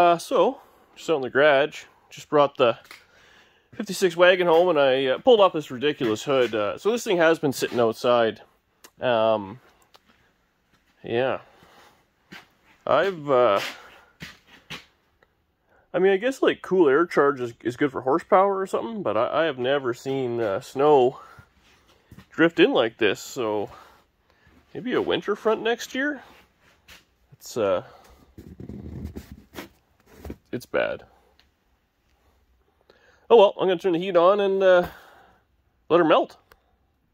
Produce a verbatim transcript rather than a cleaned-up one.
Uh, so, just out in the garage, just brought the fifty-six wagon home, and I uh, pulled off this ridiculous hood. Uh, so this thing has been sitting outside. Um, yeah. I've, uh, I mean, I guess like cool air charge is, is good for horsepower or something, but I, I have never seen uh, snow drift in like this, so maybe a winter front next year? It's, uh, it's bad. Oh well, I'm going to turn the heat on and uh, let her melt.